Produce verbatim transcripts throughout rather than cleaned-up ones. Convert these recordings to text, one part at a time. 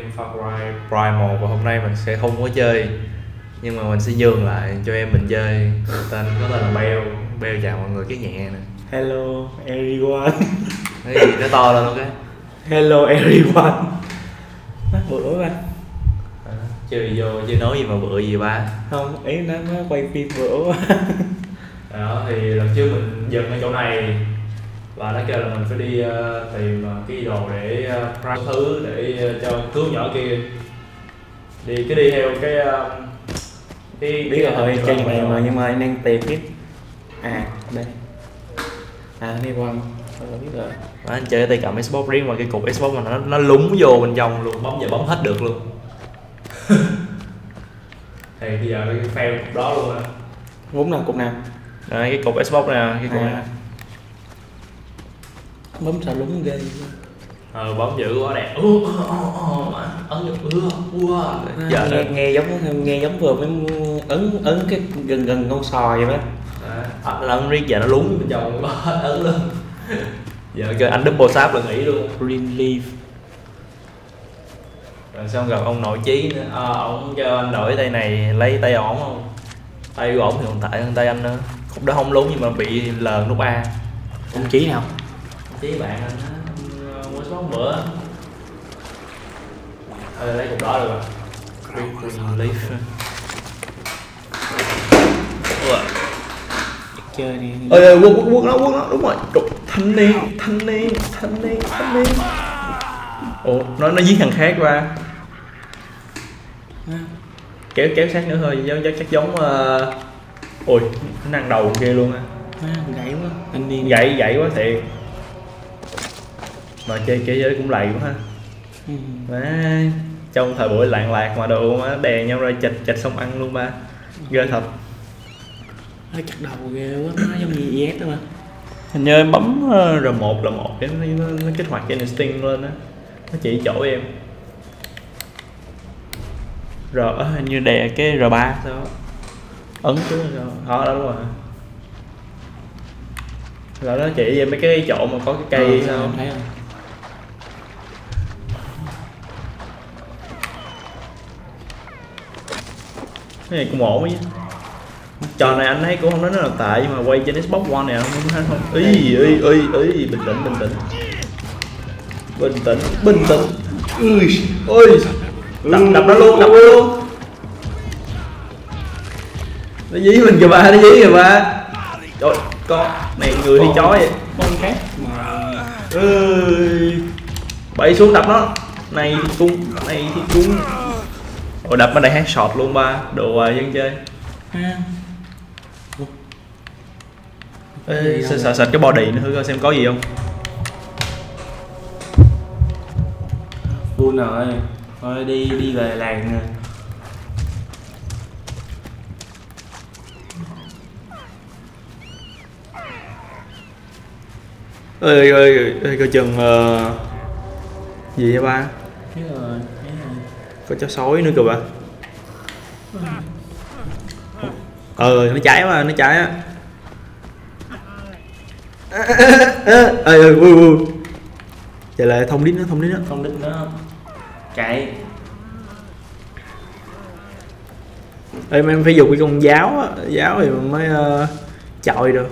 Far Cry Primal và hôm nay mình sẽ không có chơi, nhưng mà mình sẽ nhường lại cho em mình chơi. Tên có tên là Bell. Bell chào mọi người cái nhẹ nè. Hello everyone. Cái gì nó to lên luôn cái. Hello everyone. Nó bữa ba. À, chơi vô chơi nói gì mà bựa gì ba. Không, ý nó nó quay phim bữa quá. Đó thì lần trước mình dừng ở chỗ này và nó kêu là mình phải đi uh, tìm uh, cái đồ để uh, craft thứ để uh, cho cứu nhỏ kia. Đi cứ đi theo cái uh, cái Biết rồi, chơi mẹ mà nhưng mà anh đang tìm biết. À đây. À đi qua. Tôi biết rồi. Đó, anh chơi tay cầm Xbox riêng mà cái cục Xbox mà nó nó lúng vô bên trong luôn, bấm giờ bấm hết được luôn. Thì bây giờ cái fail cục đó luôn á. Vốn nào cục nào? Đây cái cục Xbox nè, cái cục à. này. Bấm sao lúng ghê. Ờ bấm dữ quá đẹp. Ấn được ưa. Giờ nghe, nghe giống nghe giống vừa mới ấn ấn cái gần gần con sò vậy đó. À, nó ấn riết giờ nó lún bên trong có ấn luôn. Giờ kêu anh double tap là nghỉ luôn. Green leaf. Rồi xong gặp ông nội chí nữa. À, ông kêu anh đổi tay này lấy tay ổn không? Tay của ổng thì còn tệ hơn tay anh nữa. Khúc đó không lún nhưng mà bị lờn nút A. Ông chí nào? Chí bạn anh á, mua số bữa. Ờ lấy cục đó được rồi. Green leaf. Chơi đi. Ơi ơi quân quân quân nó quân nó đúng rồi. Trục thanh niên thanh niên thanh niên thanh niên. Ủa nó nó giết thằng khác qua. À. Kéo kéo sát nữa thôi giống chắc giống uh... ôi nó năng đầu kia luôn á. À, gãy quá anh đi gãy gãy quá thiệt mà chơi chơi giới cũng lầy quá ha. Ừ. Má trong thời buổi lạng lạc mà đồ má đè nhau ra chạch chạch xong ăn luôn ba. Ghê thật. Nó chặt đầu ghê quá, nó giống như i ét đó mà. Hình như em bấm R một là một cái nó, nó, nó kích hoạt cái instinct lên á, nó chỉ chỗ em. Rồi hình như đè cái R ba sao ấn xuống rồi đó, đó đúng rồi. Rồi nó chỉ về mấy cái chỗ mà có cái cây ờ, sao thấy không? Cái này cũng ổn ấy. Trò này anh thấy cũng không nói nó là tệ nhưng mà quay trên Xbox One này không thấy không. Ý ý ý ý bình tĩnh bình tĩnh. Bình tĩnh bình tĩnh. Ui ôi đập đập nó luôn đập nó luôn. Nó dí mình kìa ba, nó dí kìa ba. Trời con này người đi chó vậy. Con khác mà. Ơi bậy xuống đập nó. Này thì cung này thì cung. Ôi đập ở đây headshot luôn ba. Đồ hoài dân chơi. À. Ê, sợ sợ sạch cái body nữa thử coi xem có gì không. Buồn rồi. Thôi đi đi về làng rồi. Ơi ơi ơi coi chừng uh... gì vậy ba? Thấy rồi, thấy rồi. Có chó sói nữa kìa ba. Ờ nó cháy mà nó cháy á. Ê ê ui ui. Vậy là thông đít nó thông đít nó Thông đít nó chạy. Em em phải dùng cái con giáo á, giáo thì mới uh, chọi được.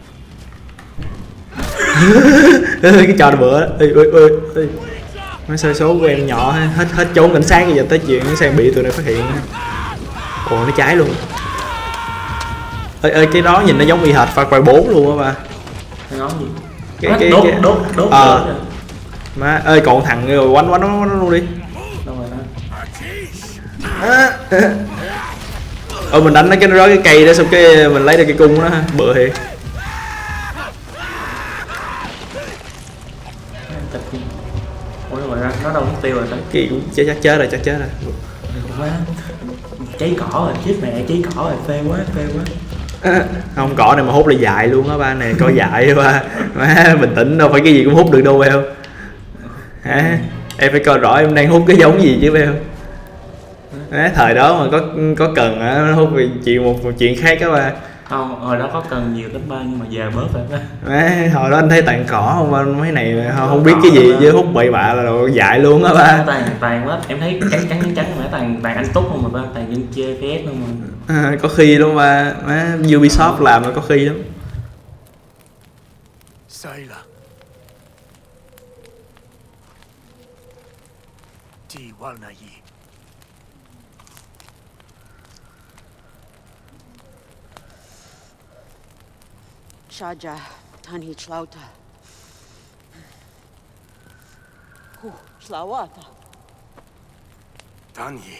Cái trò bữa đó. Ê ơi ơi ơi. Mấy sơ số của em nhỏ hết hết trốn cảnh sát bây giờ tới chuyện nó sang bị tụi này phát hiện. Ồ nó cháy luôn. Ê ơi cái đó nhìn nó giống y hệt Far Cry bốn luôn á ba. Cái ngón gì? Cái à, cái đốt, cái đốt đốt ờ đốt má ơi còn thằng rồi quánh quánh nó luôn đi. đâu rồi đó. Ờ mình đánh nó cái rớt cái cây đó xong cái mình lấy được cái cung đó ha, bựa thiệt. Ủa rồi ra nó đâu mất tiêu rồi ta. Cái cũng chết chắc chết rồi chắc chết rồi. Quá. Cháy cỏ rồi, chết mẹ cháy cỏ rồi, phê quá phê quá. À, không cỏ này mà hút là dại luôn á ba, này coi dại ba. Má bình tĩnh đâu phải cái gì cũng hút được đâu Bell. Hả? Em phải coi rõ em đang hút cái giống gì chứ Bell. Á, thời đó mà có có cần á nó hút vì chuyện một, một chuyện khác á ba. Không, hồi đó có cần nhiều cánh ba nhưng mà giờ bớt rồi đó. Má, hồi đó anh thấy tàn cỏ không ba, mấy này không, không biết cái gì với hút bậy bạ là đồ dại luôn á ba. Toàn toàn quá, em thấy trắng trắng trắng trắng mà toàn toàn anh Túc không mà ba, toàn dân chơi pê ét luôn mà. À, có khi luôn ba, má Ubisoft làm là có khi lắm. sai啦，只玩而已。 Shaja, Tani Chlauta. Hu, Chlawata. Tani.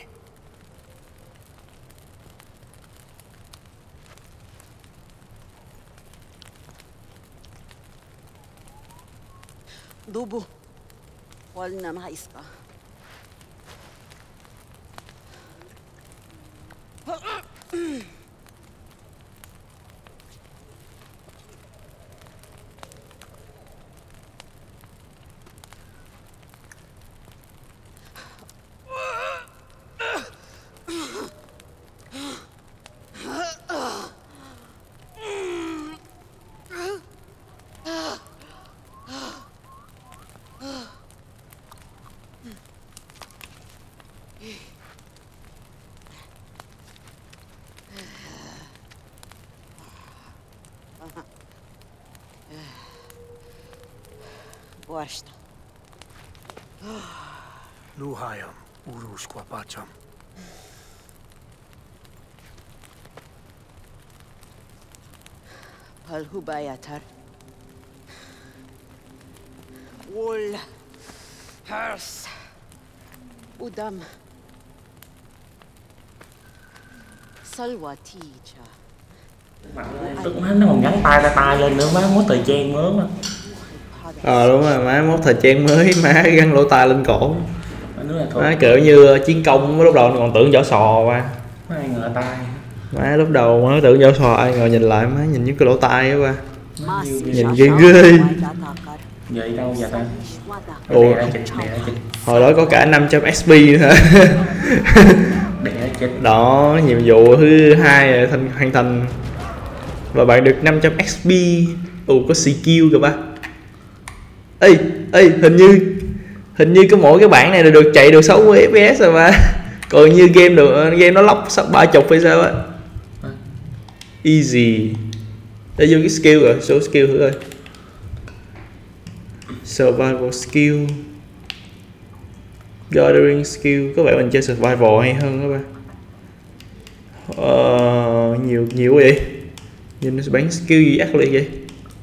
Dubu. Wal na maiska. Basta. Luhayam, urus kwapacham. Palhubayatar. Wool. Hers. Udam. Salwatija. Tức má nó còn gắn tay ra tay lên nữa, má mốt thời trang mới mà. Ờ đúng rồi, má mốt thời trang mới, má gắn lỗ tai lên cổ. Má, má kiểu như chiến công lúc đầu còn tưởng vỏ sò qua. Má ngờ tay. Má lúc đầu nó tưởng vỏ sò, ai ngờ nhìn lại má nhìn những cái lỗ tai á qua. Nhìn ghê Nhìn ghê. Vậy đâu giờ ta? Ồ, hồi đó có cả năm trăm ép pê nữa hả? Đó, nhiệm vụ thứ hai thành hoàn thành và bạn được năm trăm ép pê. Ồ, có skill kìa ba. Ê, ê, hình như hình như có mỗi cái bản này là được chạy được sáu mươi ép pê ét rồi ba. Còn như game được game nó lóc sắp ba chục hay sao á. Easy. Để vô cái skill rồi, số skill thử coi. Survival skill, gathering skill, có vẻ mình chơi survival hay hơn đó ba. Ờ, nhiều nhiều quá vậy. Nhìn nó bán skill gì ác liệt vậy.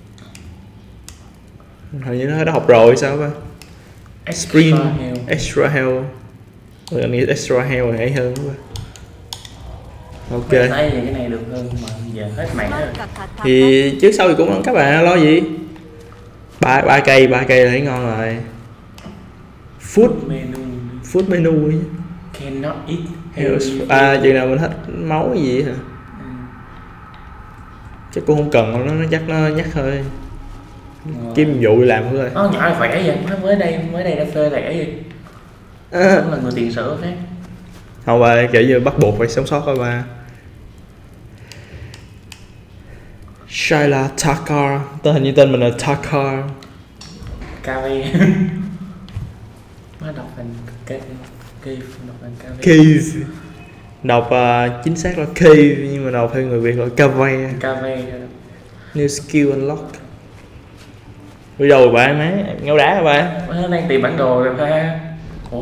Hình như nó đã học rồi sao ba. Sprint, extra health. Ừ, anh nghĩ extra health là hay hơn đó ba. Ok. Thấy cái này được hơn mà giờ hết mạng rồi. Thì trước sau thì cũng các bạn lo gì. ba ba cây ba cây là thấy ngon rồi. Food menu food menu ấy. Cannot eat Health. À chừng nào mình hết máu gì hả? Ừ. Chắc cũng không cần nó nó chắc nó nhắc thôi. Ờ. Kiếm vụ đi làm thôi. Nó nhỏ là khỏe vậy, mới đây mới đây đã phê lẻ vậy. À. Cũng là người tiền sử khác. Không ba kiểu như bắt buộc phải sống sót thôi ba. Shaila Takar, tên hình như tên mình là Takar. Cave. Nó đọc thành cave, cave đọc thành cave. Cave. Đọc uh, chính xác là cave nhưng mà đọc theo người Việt là cave. Cave. New skill unlock. Đi đâu rồi ba má? Ngáo đá hả ba? Nó đang tìm bản đồ rồi ba. Ủa?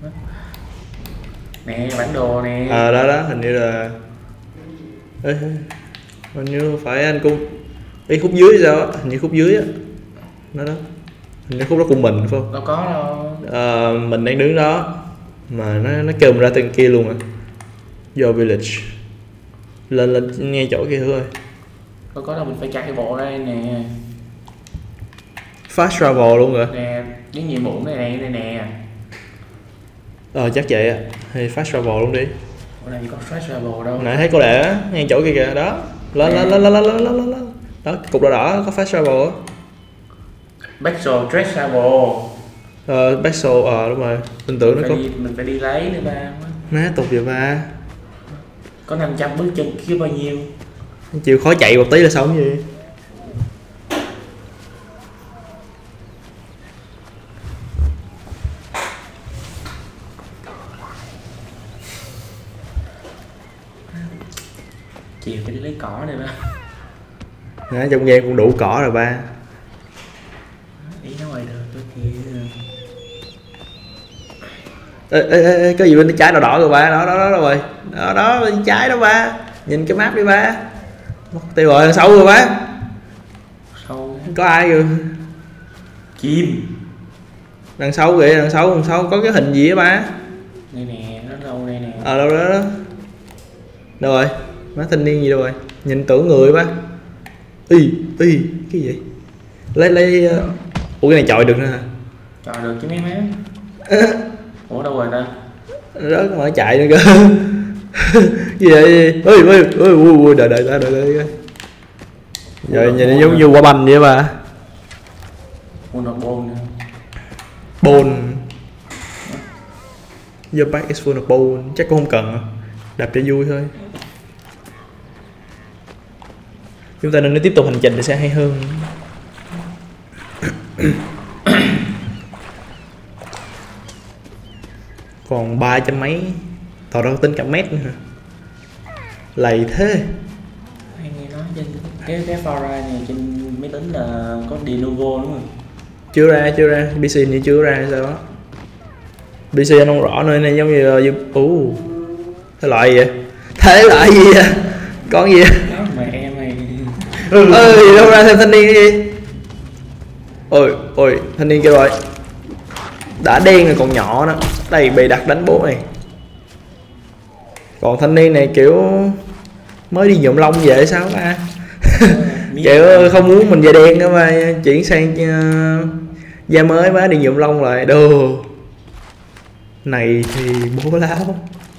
Nè bản đồ nè. À đó đó hình như là. Ê, hình như phải anh cung. Ê khúc dưới sao á? Hình như khúc dưới á. Nó đó. Hình như khúc đó của mình phải không? Đâu có đâu. À, mình đang đứng đó mà nó nó kêu mình ra tên kia luôn à. Your village. Lên lên nghe chỗ kia thử coi. Đâu có đâu, mình phải chạy bộ đây nè. Fast travel luôn rồi. Nè, cái nhiệm vụ này này này nè. Ờ chắc vậy á. Thì fast travel luôn đi. Ở đây có fast travel đâu. Nãy thấy cô đệ á, ngay chỗ kia kìa đó. Lên lên lên lên lên lên lên lên. Đó, cục đỏ đỏ có fast travel á. Battle Dress Travel. Ờ Battle ờ đúng rồi. Mình tưởng nó Phải có. đi, mình phải đi lấy nữa ba. Má tục vậy ba. Có năm trăm bước chân kia bao nhiêu? chịu khó chạy một tí là sống gì. Chiều phải đi lấy cỏ này ba. Đó, trong game cũng đủ cỏ rồi ba. Ý nó ngoài đường tôi kia. Ê, ê, ê, có gì bên trái đỏ đỏ rồi ba, đó đó đó rồi, đó đó bên trái đó ba, nhìn cái map đi ba. Mất tiêu rồi, đằng sau rồi ba. Sâu. Có ai rồi? Chim. Đằng sau kìa, đằng sau, đằng sau có cái hình gì á ba? Đây nè, nó đâu đây nè. Ờ đâu đó đó. Đâu rồi? Má thanh niên gì đâu rồi? Nhìn tưởng người ba. Y, y, cái gì? Lấy lấy uh... ủa cái này chọi được nữa hả? Chọi được chứ mấy má. Ủa đâu rồi ta? Rớt mà chạy nữa cơ. Gì vậy? Ôi ôi ôi ôi đợi đợi đợi đợi đợi. Rồi nhìn giống như quả banh vậy ba. Ủa nó bồn nè. Bồn. Your back is full of bone. Chắc cũng không cần. Đạp cho vui thôi. Chúng ta nên tiếp tục hành trình thì sẽ hay hơn. Còn ba trăm mấy. Tao đâu tính cả mét nữa hả? Lầy thế. Hay nghe nói trên cái cái Far Cry này trên máy tính là có Denuvo đúng không? Chưa ra, chưa ra. pê xê như chưa ra hay sao đó. pê xê anh không rõ nơi này giống như ú. Uh, thế loại gì vậy? Thế loại gì vậy? Con gì vậy? Mẹ mày. Ơi đâu ra thêm thanh niên cái gì? Ôi ôi thanh niên kia rồi. Đã đen rồi còn nhỏ đó. Đây bị đặt đánh bố này. Còn thanh niên này kiểu mới đi nhuộm lông về sao ba. Kiểu không muốn mình da đen nữa mà chuyển sang uh, da mới má đi nhuộm lông lại đồ. Này thì bố láo.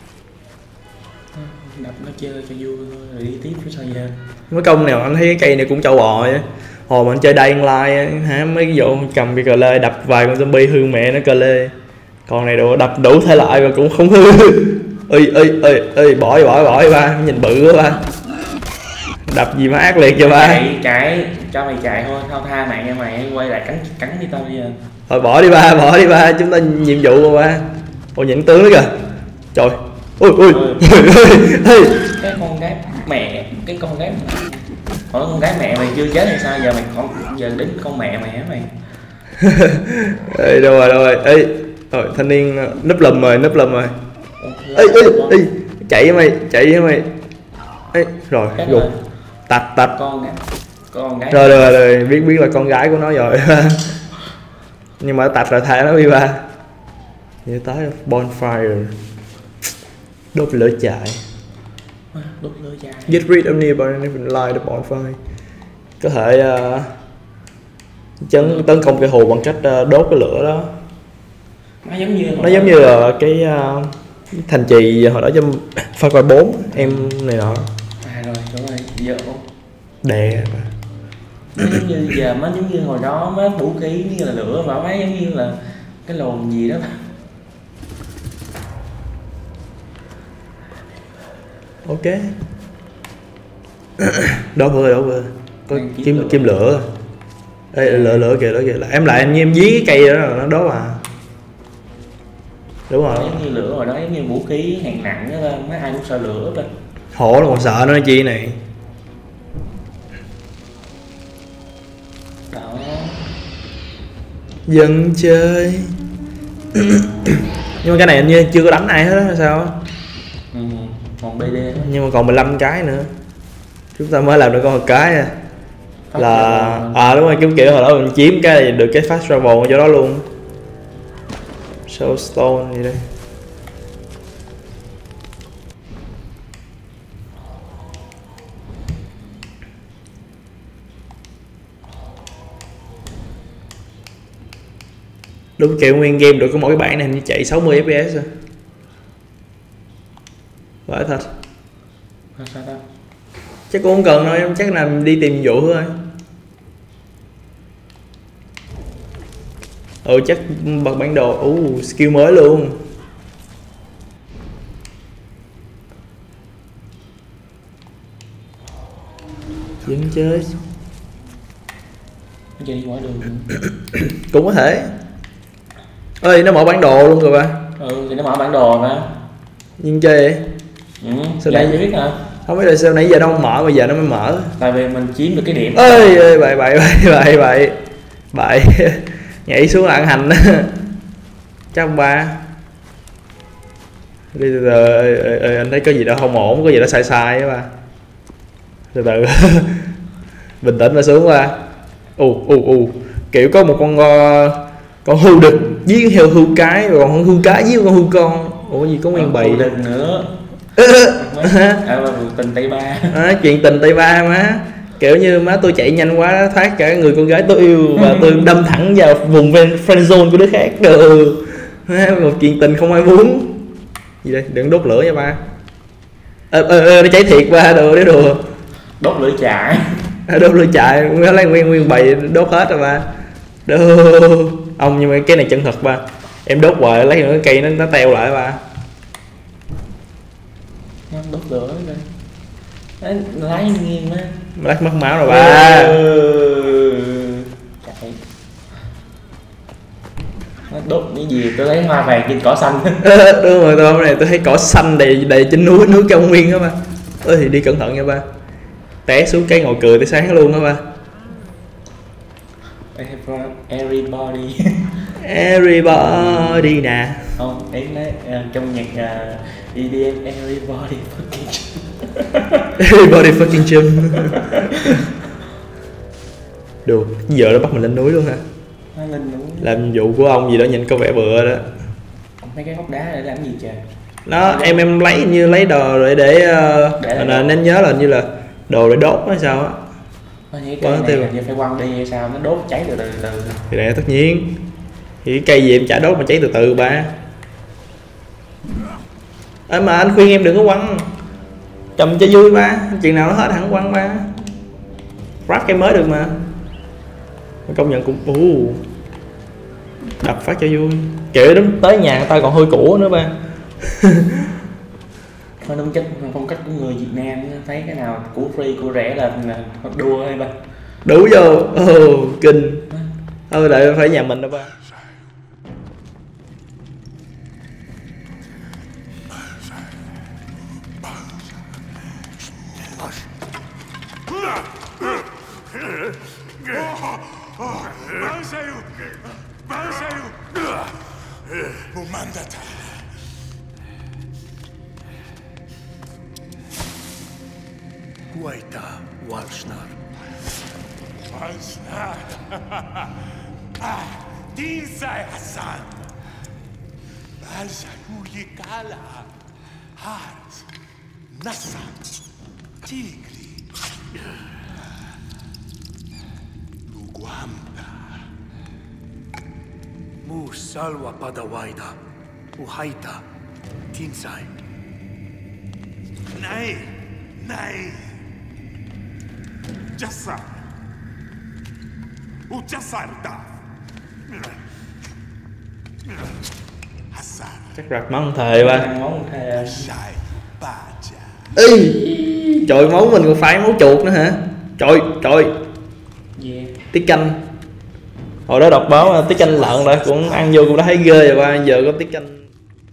Đập nó chơi cho vui thôi rồi đi tiếp với sao giờ. Mấy công nào anh thấy cái cây này cũng trâu bò vậy. Hồi mà anh chơi Dying Light hả, mấy cái vụ cầm cái cờ lê đập vài con zombie hư mẹ nó cờ lê. Còn này đồ đập đủ thể loại mà cũng không hư. Ơi ơi ơi ơi bỏ đi bỏ đi bỏ đi ba, nhìn bự quá ba. Đập gì mà ác liệt cho ba. Chạy chạy cho mày chạy thôi, thao tha mẹ cho mày quay lại cắn cắn đi tao bây giờ. Thôi bỏ đi ba, bỏ đi ba, chúng ta nhiệm vụ rồi ba. Ôi những tướng đó kìa. Trời. Ôi ôi. Ôi. Cái con gái mẹ, cái con gái hỏi con gái mẹ mày chưa chết hay sao giờ mày con giờ đến con mẹ mày hả mày? Ê đâu rồi đâu rồi. Ê. Rồi thanh niên núp lùm rồi, núp lùm rồi. Ê ê ê chạy với mày, chạy với mày. Ê rồi, gục. Tạch tạch. Con gái. Con gái. Rồi rồi rồi, biết biết là con gái của nó rồi. Nhưng mà tạch rồi thả nó đi ba. Như tới bonfire. Đốt lửa chạy. Đốt lửa chạy. Get rid of nearby and light the bonfire. Có thể uh, chấn tấn công cái hồ bằng cách uh, đốt cái lửa đó. Nó giống như nó giống như là cái uh, thành trì hồi đó trong Far Cry bốn em này nọ. À rồi đúng rồi giờ Đè. Nó giống như giờ nó giống như hồi đó mấy vũ khí như là lửa và mấy giống như là cái lồn gì đó. Ok. Đó vừa đó vừa có Kim kim lửa. kim lửa. Ê, lửa lửa kìa lửa kìa là em lại anh em dí cái cây đó là nó đốt à. Đúng rồi. Nó giống như lửa hồi đó giống như vũ khí hạng nặng đó lên mấy ai cũng sợ lửa bên. Hổ nó còn sợ nó chi này. Đó. Dân chơi. Nhưng mà cái này anh như chưa có đánh ai hết đó sao? Ừ, còn bê đê đó. Nhưng mà còn mười lăm cái nữa. Chúng ta mới làm được con một cái à. Fast Là travel. à đúng rồi, kiểu kiểu hồi đó mình chiếm cái được cái fast travel cho đó luôn. Soulstone gì đây. Đúng kiểu nguyên game được có mỗi cái bản này hình như chạy sáu mươi ép pê ét rồi. Phải thật. Sao đâu? Chắc cũng không cần đâu, em chắc là đi tìm vụ thôi. Ừ chắc bật bản đồ, uh, skill mới luôn. Dân chơi Chơi đi ngoài đường. cũng có thể. Ơi nó mở bản đồ luôn rồi ba. Ừ thì nó mở bản đồ mà. Nhưng chơi Ừ, sao dạ nãy biết hả? không biết là sao nãy giờ nó không mở, bây giờ nó mới mở. Tại vì mình chiếm được cái điểm. Ơi ơi bậy bậy bậy bậy bậy bậy nhảy xuống là ăn hành đó. Chắc ông ba đi từ từ. Ơi, ơi, ơi, anh thấy có gì đó không ổn, có gì đó sai sai á ba. Từ từ bình tĩnh mà xuống qua. U u u kiểu có một con uh, con hươu đực với hươu hươu cái, rồi còn con hươu cái với con hươu con. Ủa gì có nguyên bầy đực nữa. À, tình Tây Ba. À, chuyện tình Tây Ba má, kiểu như má tôi chạy nhanh quá thoát cả người con gái tôi yêu và tôi đâm thẳng vào vùng friend zone của đứa khác. Được một chuyện tình không ai muốn. Gì đây, đừng đốt lửa nha ba. Ờ ờ ờ nó cháy thiệt ba, đồ đấy đùa. Đốt lửa chạy. À, đốt lửa chạy nó lấy nguyên nguyên bầy đốt hết rồi ba. Được ông, nhưng mà cái này chân thật ba, em đốt hoài lấy nữa cây nó nó teo lại ba. Đốt lửa đây. Nó lái nghiêng á. Lát mất máu rồi ba. Ừ. Chạy. Nó đốt cái gì tôi thấy hoa vàng trên cỏ xanh. Đúng rồi, tôi hôm này tôi thấy cỏ xanh đầy đầy trên núi núi cao nguyên đó ba. Ơi thì đi cẩn thận nha ba, té xuống cái ngồi cười tới sáng luôn đó ba. Everybody. Everybody nè. Không, ấy lấy uh, trong nhạc uh, e đê em everybody fucking Everybody fucking chum. Được, giờ nó bắt mình lên núi luôn hả? Nó lên núi. Làm nhiệm vụ của ông gì đó nhìn có vẻ bựa đó. Mấy cái hốc đá để làm gì trời? Nó em em lấy như lấy đồ rồi để, uh, để là nên nhớ là như là đồ để đốt hay sao á. Cái cây này là phải quăng đi hay sao nó đốt cháy từ từ từ. Thì này tất nhiên. Thì cái cây gì em chả đốt mà cháy từ từ ba. À, mà anh khuyên em đừng có quăng, cầm cho vui ba, chuyện nào nó hết hẳn quăng ba. Rap cái mới được mà. Công nhận cũng uh, đập phát cho vui. Kiểu đến tới nhà người ta còn hơi cũ nữa ba. Thôi đúng chất phong cách của người Việt Nam, thấy cái nào của free của rẻ là đua hay ba. Đủ vô, oh, kinh. Thôi đợi phải nhà mình đó ba. Huaita Walsnar. Walsnar. Ah, Dinsai Hassan. Alzayuyikala. Hars. Nassan. Tigri. Luguamda. Mu salwa padawaida. Uhaita. Tinsai. Nay. Nay. Jassar. Ujassar da. Hassan. Chắc rạc món thề ba. Món thề. Sai Baja. Ý. Trời, máu mình còn phải máu chuột nữa hả? Trời trời. Yeah. Tiết canh. Hồi đó đọc báo tiết canh lợn rồi cũng ăn vô cũng đã thấy ghê rồi ba, giờ có tiết canh.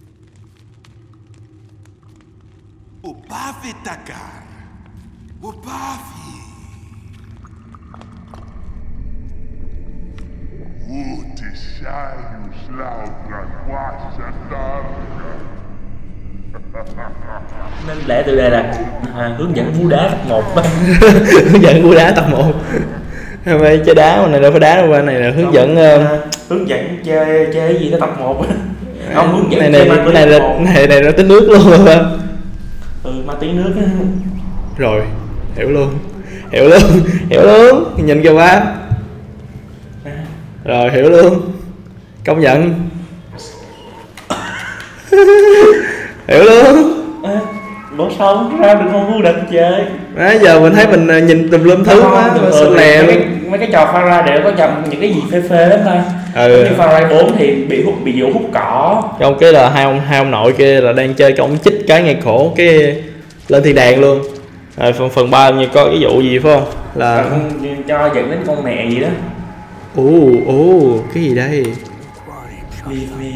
Upavi Dakar. Upavi. Utishaius laudra quasha darga. Nên lẽ từ đây là à, hướng dẫn vú đá tập một. Hướng dẫn vú đá tập một. Mấy chơi đá mà này đâu phải đá đâu ba, này là hướng dẫn uh... hướng dẫn chơi chơi gì đó tập một. Không hướng dẫn này này này này là này này nó tính nước luôn rồi ba. Ừ, ma tí nước á. Rồi hiểu luôn hiểu luôn hiểu luôn nhìn kìa ba. Rồi hiểu luôn, công nhận. Hiểu luôn. À, bữa sau ra được con vô địch chơi. Đó, giờ mình thấy mình nhìn tùm lum thứ á, mà sao lè mấy, luôn. Mấy cái trò Far Cry đều có chồng những cái gì phê phê lắm thôi. Ừ. Như Far Cry bốn thì bị hút bị vụ hút cỏ. Trong cái là hai ông hai ông nội kia là đang chơi cái ông chích cái ngay cổ cái lên thiên đàng luôn. Rồi phần phần ba như có cái vụ gì phải không? Là con cho dẫn đến con mẹ gì đó. ồ ồ cái gì đây? Vì vì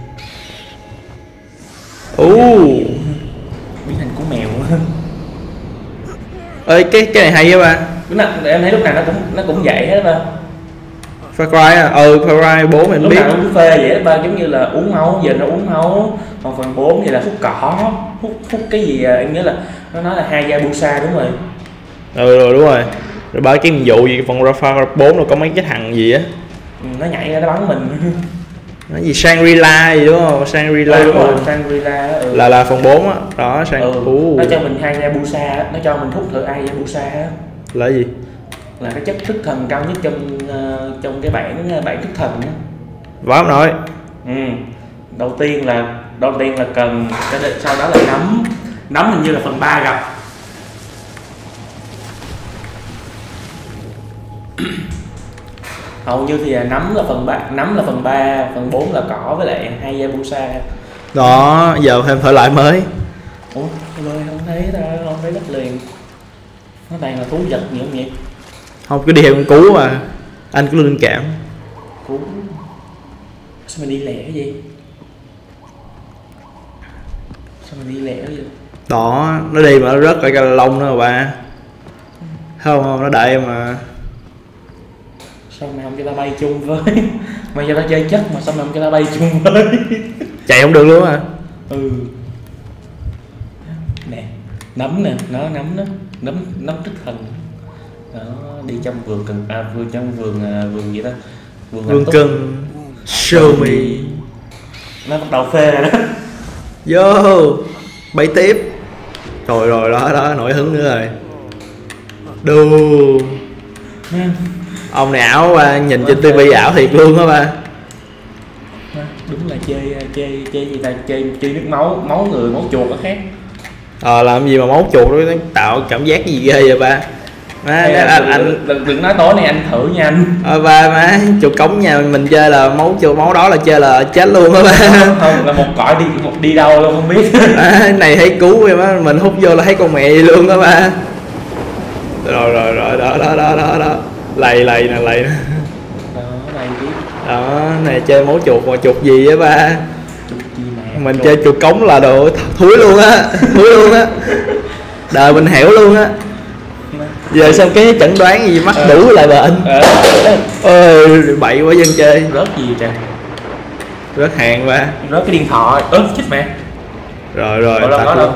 Ồ biến thành con mèo. ơi cái cái này hay á ba. Lúc nào em thấy lúc nào nó cũng nó cũng vậy hết ba. Far Cry à? Ừ Far Cry bốn mình Lúc biết. nào nó cũng phê vậy đó ba, giống như là uống máu, giờ nó uống máu. Còn phần bốn thì là hút cỏ, hút hút cái gì à? Em nhớ là nó nói là Hayabusa đúng rồi. Ừ rồi đúng rồi. Rồi ba cái vụ gì phần Far Cry bốn rồi có mấy cái thằng gì á. Ừ, nó nhảy ra nó bắn mình. Nó gì Shangri-La gì đúng không? Shangri-La Ừ, đúng rồi, ừ. Shangri-La đó, ừ. là là phần bốn á. Đó Sang Ừ, uh. nó cho mình Hayabusa á, nó cho mình hút thử Hayabusa á. Là gì? Là cái chất thức thần cao nhất trong uh, trong cái bản bản thức thần á. Võ nói. Ừ. Đầu tiên là đầu tiên là cần cái đợt- sau đó là nấm. Nấm hình như là phần ba gặp. Hầu như thì là nấm là phần ba, nấm là phần ba, phần bốn là cỏ với lại Hayabusa. Đó giờ thêm thể loại mới. Ủa, tôi không thấy ta, không thấy đất liền. Nó toàn là thú vật gì không vậy? Không cứ đi theo con cú à. Anh cứ linh cảm. Cú. Sao mà đi lẻ cái gì? Sao mà đi lẻ cái gì? Đó nó đi mà nó rớt ở cái lông đó mà ba. Không không nó đợi mà. Sao mày không cho tao bay chung với? Mày cho tao chơi chất mà sao mày không cho tao bay chung với? Chạy không được luôn à. Ừ. Nè, nấm nè, nó nấm đó, nấm nấm thức thần. Đó, đi trong vườn cần à vườn trong vườn à, vườn gì đó. Vườn Vương hạnh phúc. Cưng show me. Nó bắt đầu phê rồi đó. Vô bay tiếp. Rồi rồi đó đó nổi hứng nữa rồi. Đù. Ông này ảo ba, nhìn trên tivi ảo thiệt luôn á ba. Đúng là chơi chơi chơi gì ta, chơi chơi nước máu, máu người, máu chuột nó khác. Ờ làm gì mà máu chuột nó tạo cảm giác gì ghê vậy ba. Má, Hay là anh, đừng, anh đừng, đừng, đừng nói tối nay anh thử nha anh. ờ ba má chuột cống nhà mình chơi là máu chuột máu đó là chơi là chết luôn á ba. Không, không, là một cõi đi một đi đâu luôn không biết. À, này thấy cứu em á, mình hút vô là thấy con mẹ gì luôn á ba. Rồi rồi rồi đó đó đó đó đó. Lầy lầy nè lầy nè. Đó, này biết Đó này chơi máu chuột mà chuột gì á ba. chuột chi mẹ. Mình Chuột. chơi chuột cống là đồ thúi luôn á, thúi luôn á. Đời mình hẻo luôn á. Giờ xong cái chẩn đoán gì mắc đủ lại bệnh. Ờ, Ôi bậy quá dân chơi. rớt gì trời? Rớt hàng ba. Rớt cái điện thoại. Ơ chết mẹ. Rồi rồi Đâu, đâu, tắt đâu, luôn. đâu.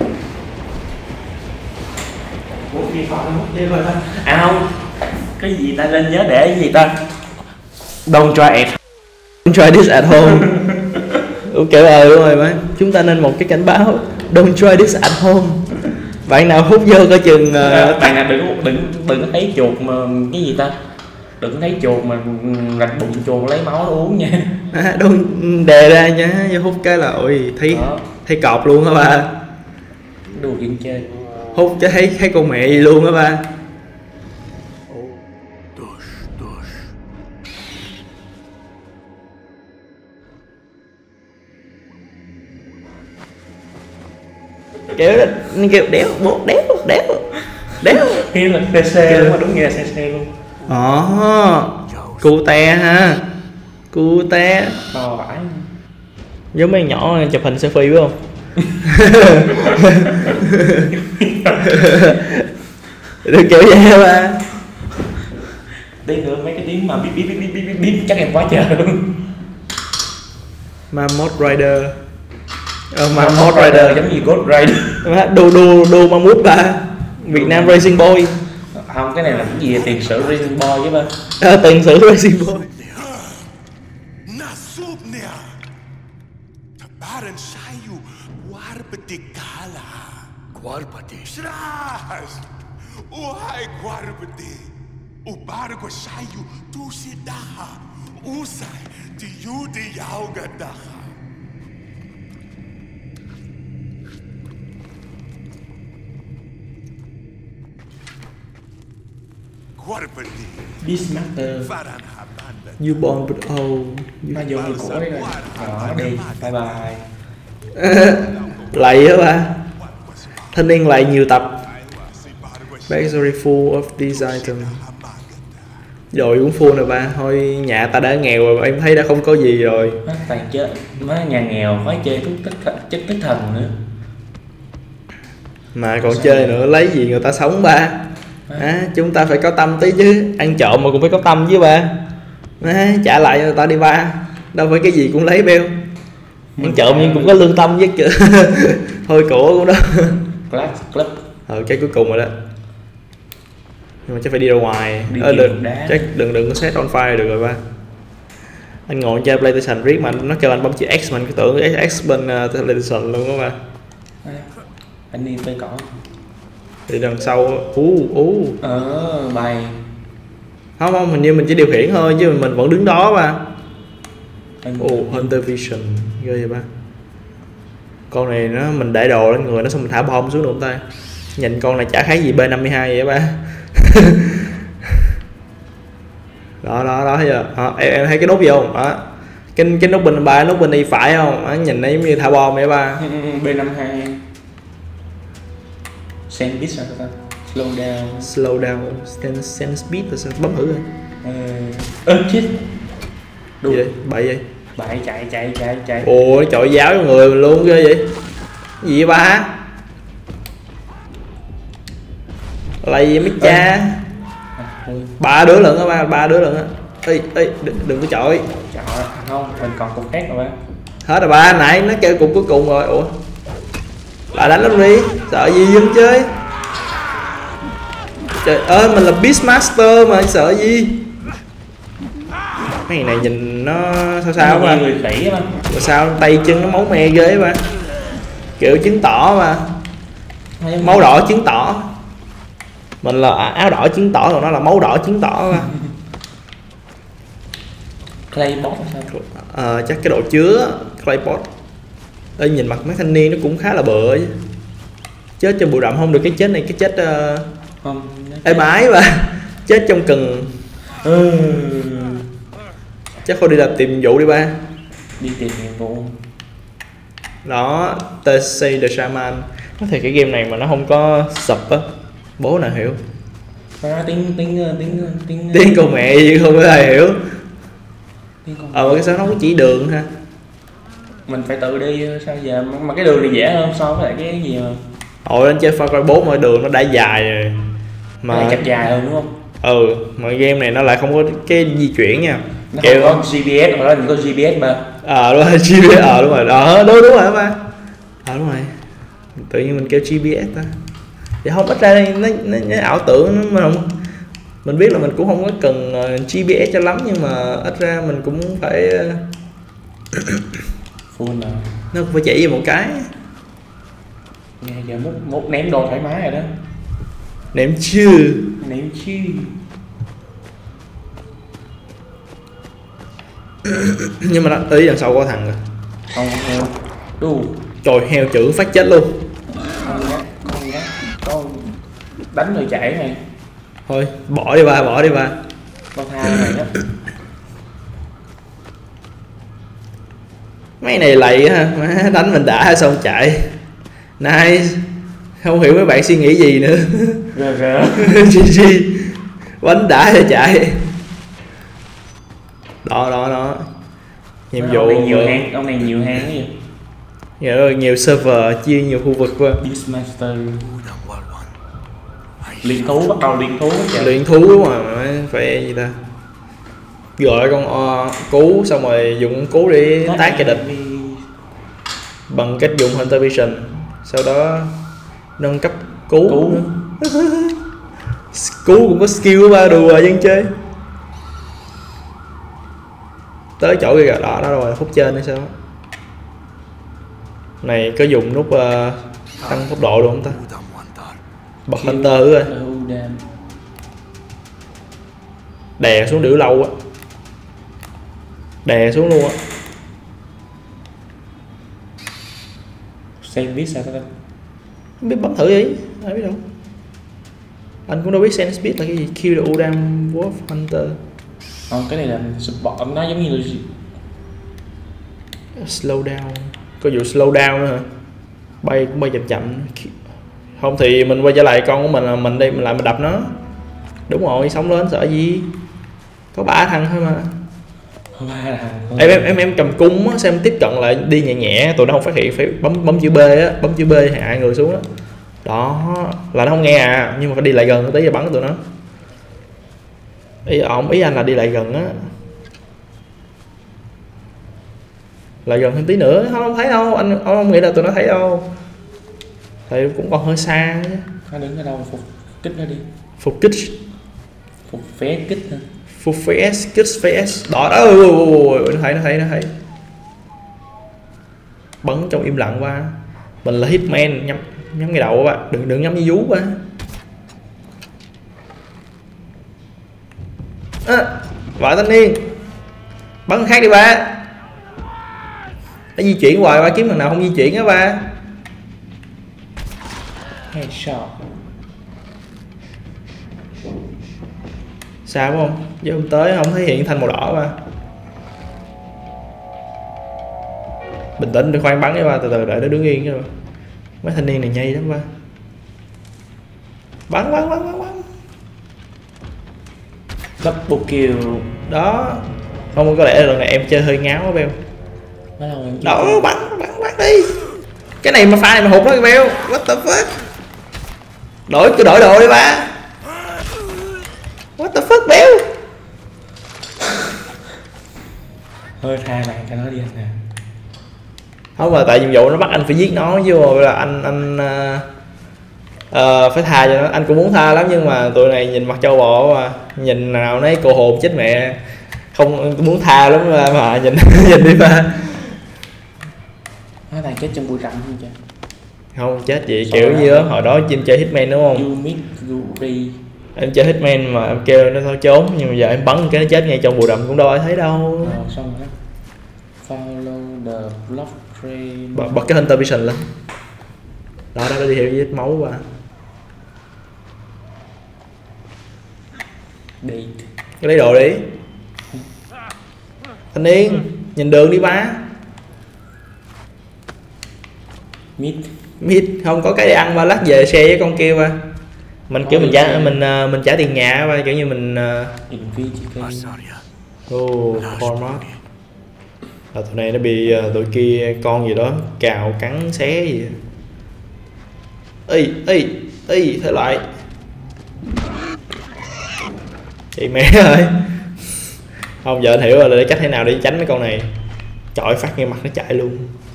Ủa, điện thoại nó mất đi rồi ta. À không. Cái gì ta lên nhớ để cái gì ta? Don't try it. Don't try this at home. Ok ờ đúng rồi má. Chúng ta nên một cái cảnh báo. Don't try this at home. Bạn nào hút vô coi chừng uh, Bạn nào đừng đừng đừng có thấy chuột mà cái gì ta? Đừng có thấy chuột mà rạch bụng chuột lấy máu nó uống nha. à, don't đề ra nhá, vô hút cái là ôi thấy Đó. thấy cọp luôn á ba. Đùa chuyện chơi. Hút chứ thấy thấy con mẹ gì luôn á ba. Tush, tush. Kéo nó kêu đéo bố đéo đéo đéo. Khi là xê xê luôn mà đúng nghĩa là xê xê luôn. Ồ cu te ha, cu te To vãi. giống mấy nhỏ chụp hình selfie phải không? Được kiểu vậy hả ba? Tí nữa mấy cái tiếng mà bíp bíp bíp bíp bíp bíp chắc em quá trời luôn. Mammoth Rider. Ờ Mà Mammoth Rider Rider giống như Ghost Rider. đu đu đu Mammoth ba. Việt Nam Racing Boy. Không, cái này là cái gì tiền sử Racing Boy chứ ba. À, tiền sử Racing Boy. Nasubnia. Tabaran sayu warbati kala. Guarpati. Shras. Uhai warbati. Ubargo sayu tu sidaha. Usai ti yudi yaugadaha. Warbati. Beastmaster. Faran habanda. You born with old. Nó vô như cũ ấy rồi. Đó đi, bye bye. Lạy á ba. Thanh niên lạy nhiều tập. Backstory full of these items. Rồi cũng full rồi ba. Thôi nhà ta đã nghèo rồi, em thấy đã không có gì rồi. Nó toàn chơi, mấy nhà nghèo phải chơi thuốc tích th chất tích thần nữa. Mà còn chơi nữa, lấy gì người ta sống ba. À, chúng ta phải có tâm tí chứ, ăn trộm mà cũng phải có tâm chứ ba. À, trả lại người ta đi ba. Đâu phải cái gì cũng lấy beo. Ăn trộm nhưng cũng có lương tâm với chứ. Thôi cổ cũng đó. Club, club. Ờ cái cuối cùng rồi đó. Nhưng mà chắc phải đi ra ngoài. Đi Ờ, đừng, đá. chắc đừng đừng có set on fire được rồi ba. Anh ngồi chơi PlayStation riết mà nó kêu anh bấm chữ X mình cứ tưởng cái X bên uh, PlayStation luôn đó ba. À, anh đi tới cỏ. Thì đằng sau ú ú Ờ bay. không không hình như mình chỉ điều khiển thôi chứ mình vẫn đứng đó ba. Anh... Ồ Hunter Vision ghê vậy ba. Con này nó mình để đồ lên người nó xong mình thả bom xuống được không ta. Nhìn con này chả khác gì B năm mươi hai vậy ba. Đó đó đó thấy chưa à, em, em thấy cái nút gì không đó. Cái cái nút bên ba nút bên đi phải không đó, nhìn nó giống như thả bom vậy ba. B năm mươi hai. Send bit sao ta? Slow down. Slow down stand stand speed là sao bấm thử rồi. Ơ uh, chết. Gì vậy bậy vậy. Bậy chạy chạy chạy chạy. Ồ nó chọi giáo cho người mình luôn ghê vậy. Cái gì vậy ba. Lầy mấy cha. À, ba đứa lận á ba ba đứa lận á. Ê ê đừng, đừng có chọi. Trời không mình còn cục khác rồi ba. Hết rồi ba nãy nó kêu cục cuối cùng rồi. Ủa bà đánh nó đi sợ gì dân chơi. Trời ơi mình là Beastmaster mà sợ gì. Mấy này nhìn nó sao sao ba. Người khỉ á ba. Rồi sao tay chân nó máu me ghê ba. Kiểu chứng tỏ mà. Máu đỏ chứng tỏ. Mình là áo đỏ chứng tỏ còn nó là máu đỏ chứng tỏ ba. Claybot sao? À, chắc cái độ chứa Claypot. Ê, nhìn mặt mấy thanh niên nó cũng khá là bựa chứ. Chết cho bụi rậm không được cái chết này cái chết uh... Không. êm ái ba. Chết trong cần. Ừ. Chắc thôi đi làm tìm nhiệm vụ đi ba. Đi tìm nhiệm vụ. Đó tê xê The Shaman. Có thể cái game này mà nó không có sub á bố nào hiểu. À, tiếng tiếng tiếng tiếng Tiếng con mẹ gì không có ai hiểu. Tiếng con Ờ cái sao nó có chỉ đường ha. mình phải tự đi sao giờ mà cái đường này dễ hơn so với lại cái gì mà Hồi lên chơi Far Cry bốn mà đường nó đã dài rồi mà chặt dài hơn đúng không? Ừ mà game này nó lại không có cái di chuyển nha. Nó Kiểu... không có giê pê ét mà nó có giê pê ét mà. Ờ đúng rồi giê pê ét ờ đúng rồi đó đúng đúng rồi ba. Ờ đúng rồi tự nhiên mình kêu giê pê ét ta. Thì không ít ra đây nó, nó, nó ảo tưởng nó không. Mình biết là mình cũng không có cần giê pê ét cho lắm nhưng mà ít ra mình cũng phải Full nào. nó cũng phải chỉ về một cái. Nghe giờ mút mút ném đồ thoải mái rồi đó. Ném chứ. Ném chứ. Nhưng mà nó ý đằng sau có thằng rồi. Không heo. Đù. Trời heo chữ phát chết luôn. Con nhá, con nhá. Con đánh rồi chạy này. Thôi bỏ đi ba bỏ đi ba. Con tha này đó. Mấy này lầy ha má đánh mình đã xong chạy. Nice. Không hiểu mấy bạn suy nghĩ gì nữa. Rờ rờ. giê giê. Bánh đã rồi chạy. Đó đó đó. Nhiệm vụ Ông này nhiều hang, ông này nhiều hang cái gì? Nhiều, nhiều server chia nhiều khu vực qua. Beastmaster. Luyện thú bắt đầu luyện thú chạy. Luyện thú mà phải gì ta. Gọi con o cứu xong rồi dùng cứu để tác cái địch bằng cách dùng Hunter Vision. Sau đó nâng cấp cứu. Cứu, cứu cũng có skill ba đùa dân chơi. Tới chỗ kia kìa, đó đó rồi phút trên hay sao. Này có dùng nút uh, tăng tốc độ được không ta? Bật Hunter rồi. Đè xuống đểu lâu á. Đè xuống luôn á. Xem biết sao ta? Không biết bấm thử đi, ai biết đâu. Anh cũng đâu biết Sense Speed là cái gì. Kill the Udam Wolf Hunter. Ờ, cái này là support, nó giống như là slow down. Có vụ slow down nữa hả? Bay cũng bay chậm chậm. Không thì mình quay trở lại con của mình là mình đi mình lại mình đập nó. Đúng rồi, sống lên sợ gì. Có ba thằng thôi mà. Ba thằng. Em em em em cầm cung á, xem tiếp cận lại đi nhẹ nhẹ, tụi nó không phát hiện phải bấm bấm chữ B á, bấm chữ B hạ người xuống đó. Đó, là nó không nghe à, nhưng mà phải đi lại gần một tí và bắn tụi nó. Ý ổng ý anh là đi lại gần á. Lại gần thêm tí nữa, không, không thấy đâu, anh ông không nghĩ là tụi nó thấy đâu. Thì cũng còn hơi xa chứ. Nó đứng ở đâu phục kích nó đi. Phục kích. Phục phé kích hả? Phục phê ét, kích phê ét. Đó đó, nó thấy, nó thấy, nó thấy. Bắn trong im lặng qua. Mình là hitman, nhắm nhắm ngay đầu á, đừng đừng nhắm như vú quá. À, vợ thanh niên. Bắn khác đi ba. Nó di chuyển hoài ba, kiếm thằng nào không di chuyển á ba. Headshot. Sao không? Chứ không tới không thấy hiện thành màu đỏ ba. Bình tĩnh để khoan bắn đi ba, từ từ đợi nó đứng yên cho ba. Mấy thanh niên này nhây lắm ba. Bắn bắn bắn bắn bắn. Double kill. Đó. Không có lẽ là lần này em chơi hơi ngáo á Beo. Mấy lần em Đó, bắn bắn bắn đi. Cái này mà pha này mà hụt đó kìa Beo. What the fuck. Đổi cứ đổi đồ đi ba. What the fuck Beo. hơi tha bạn cho nó đi anh nè. Không mà tại nhiệm vụ nó bắt anh phải giết nó chứ mà là anh anh uh, uh, phải tha cho nó. Anh cũng muốn tha lắm nhưng mà tụi này nhìn mặt trâu bò mà nhìn nào nấy cô hồn chết mẹ, không muốn tha lắm mà, mà nhìn nhìn đi ba. Nó đang chết trong bụi rậm không chứ? Không chết gì kiểu như đó hồi đó chim chơi hitman đúng không? You meet Yuri. Em chơi hitman mà em kêu nó thôi trốn nhưng mà giờ em bắn cái nó chết ngay trong bụi rậm cũng đâu ai thấy đâu. Rồi xong rồi đó. Follow the block train. Bật, bật cái Hunter Vision lên. Đó đó, nó đi theo vết máu qua. Đi. Cái lấy đồ đi. Thanh niên, nhìn đường đi ba. Mid. Mít không có cái để ăn ba, lát về xe với con kia ba. Mình kiểu mình trả mình uh, mình trả tiền nhà ba, kiểu như mình uh... Asaria. oh, format. À, tụi này nó bị uh, tụi kia con gì đó cào cắn xé gì. Ê ê ê thế lại. Chị mẹ ơi. Không giờ anh hiểu rồi là cách thế nào để tránh mấy con này. Chọi phát ngay mặt nó chạy luôn.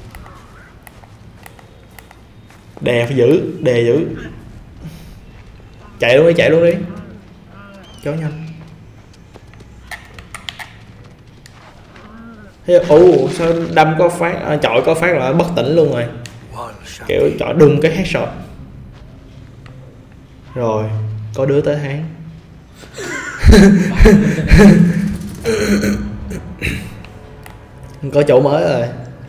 Đè phải giữ, đè giữ. Chạy luôn đi, chạy luôn đi. Chó nhanh. Thế ồ sao đâm có phát, à, chọi có phát là bất tỉnh luôn rồi. Kiểu chọi đùng cái headshot. Rồi, có đứa tới Hán. Có chỗ mới rồi.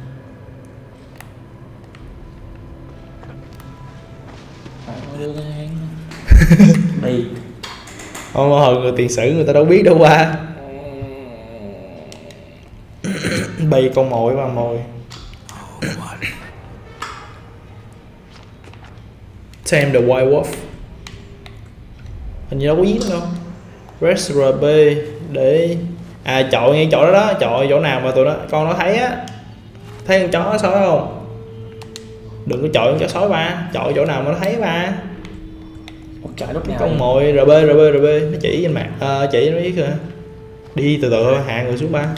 Đi. Không hồi người tiền sử người ta đâu biết đâu qua. Bay con mồi và mồi. Tame the White Wolf. Hình như đâu có giết đâu. Press R B để à chọi ngay chỗ đó đó, chọi chỗ nào mà tụi nó con nó thấy á. Thấy con chó sói không? Đừng có chọi con chó sói ba, chọi chỗ nào mà nó thấy ba. Trời lúc nào Con mồi R B R B R B nó chỉ trên mặt, à, chỉ nó biết kìa. Đi từ từ hạ người xuống ba.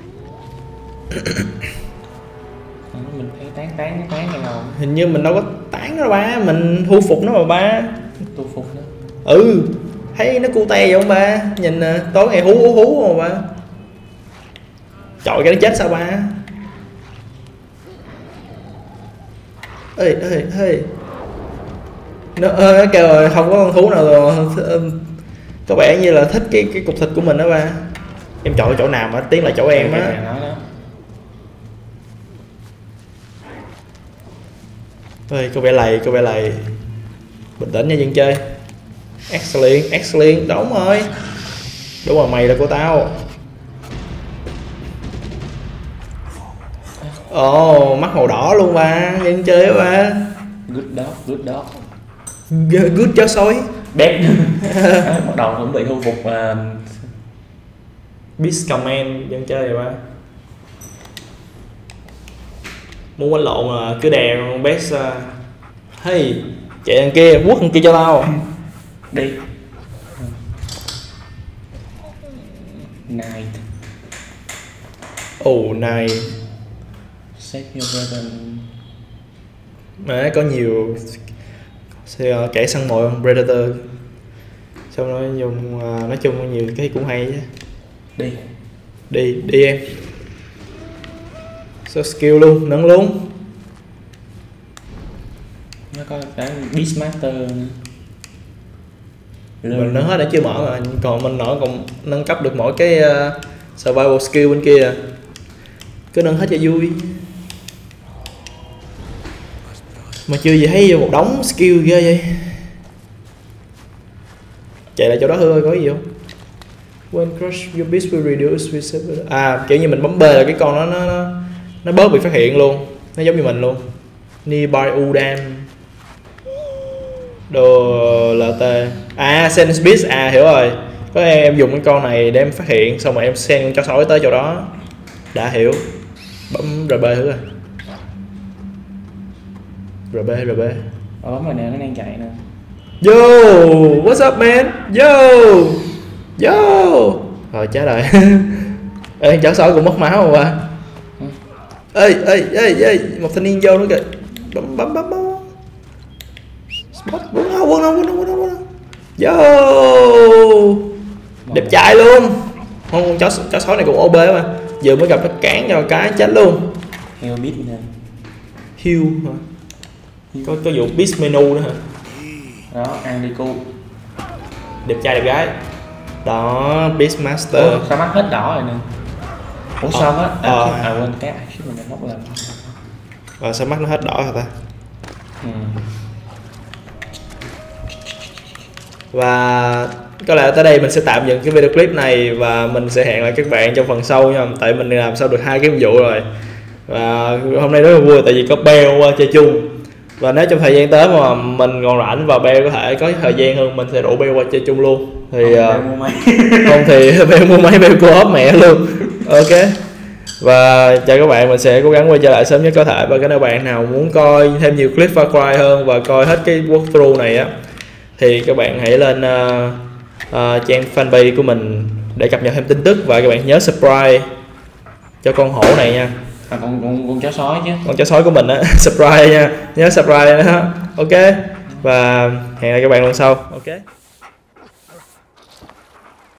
mình thấy tán tán tán này nào. Hình như mình đâu có tán nó ba, mình thu phục nó mà ba. Tu phục nó. Ừ, thấy nó cute vậy không ba? Nhìn tối ngày hú hú hú mà ba. Chọi cái nó chết sao ba? Ê ê ê. Nó, nó kêu rồi không có con thú nào rồi. Có vẻ như là thích cái cái cục thịt của mình đó ba. Em chọn chỗ nào mà tiến lại chỗ em á. Ơi có vẻ lầy, có vẻ lầy. Bình tĩnh nha dân chơi. Excellent, excellent, đúng rồi. Đúng rồi, mày là của tao. Ồ, oh, mắt màu đỏ luôn ba, dân chơi á ba. Good dog, good dog. Good chó sói. Bét. Bắt đầu cũng bị thu phục uh... Beast Command dân chơi rồi ba. Muốn quánh lộn là cứ đè con Beast. Hey, chạy đằng kia, quất đằng kia cho tao. Đi. Night. Oh, night. Save your weapon. Mà có nhiều kẻ săn mồi con Predator. Xong nó dùng nói chung nhiều cái cũng hay chứ. Đi. Đi, đi em. So skill luôn, nâng luôn. Nó có cái Beastmaster nữa. Mình nâng hết đã chưa mở mà, còn mình nở còn nâng cấp được mỗi cái uh, survival skill bên kia. Cứ nâng hết cho vui. Mà chưa gì thấy một đống skill ghê vậy. Chạy lại chỗ đó thôi, có gì không? When crush your beast will reduce visibility. À, kiểu như mình bấm B là cái con nó nó nó, nó bớt bị phát hiện luôn. Nó giống như mình luôn. Nearby Udam. Đồ lờ tê. À, Sense Beast, à hiểu rồi. Có em, em dùng cái con này để em phát hiện, xong rồi em send con chó sói tới chỗ đó. Đã hiểu. Bấm rờ bê thử rồi. rờ bê, rờ bê. Ờ, bấm rồi nè, nó đang chạy nè. Yo, what's up man? Yo. Yo. Rồi chết rồi. Ê, chó sói cũng mất máu rồi ba. Ừ. Ê, ê, ê, ê, một thanh niên vô nữa kìa. Bấm bấm bấm bấm. Spot, quân đâu, quân đâu, quân đâu, quân đâu, quân đâu. Yo. Đẹp trai luôn. Không, con chó chó sói này cũng ô bê mà. Vừa mới gặp nó cản cho cái chết luôn. Heo beast nè. Hugh hả? Có có vụ beast menu nữa hả? Đó, Andico. Đẹp trai đẹp gái. Đó, Beastmaster. Ủa, sao mắt hết đỏ rồi nè. Ủa ờ, sao á? À, ờ. à quên cái action mình đã móc lên. Rồi sao mắt nó hết đỏ hả ta? Ừ. Và có lẽ tới đây mình sẽ tạm dừng cái video clip này và mình sẽ hẹn lại các bạn trong phần sau nha. Tại mình làm sao được hai cái nhiệm vụ rồi. Và hôm nay rất là vui tại vì có Bell qua chơi chung. Và nếu trong thời gian tới mà mình còn rảnh và Bell có thể có thời gian hơn, mình sẽ rủ Bell qua chơi chung luôn. Thì Không, uh, không thì Bell mua máy, Bell co-op mẹ luôn. Ok. Và chào các bạn, mình sẽ cố gắng quay trở lại sớm nhất có thể. Và các bạn nào muốn coi thêm nhiều clip Far Cry hơn và coi hết cái walkthrough này á, thì các bạn hãy lên uh, uh, trang fanpage của mình để cập nhật thêm tin tức. Và các bạn nhớ subscribe cho con hổ này nha. À, con, con, con chó sói chứ. Con chó sói của mình á. Subscribe nha, nhớ subscribe nữa. Ok. Và hẹn gặp lại các bạn lần sau. Ok.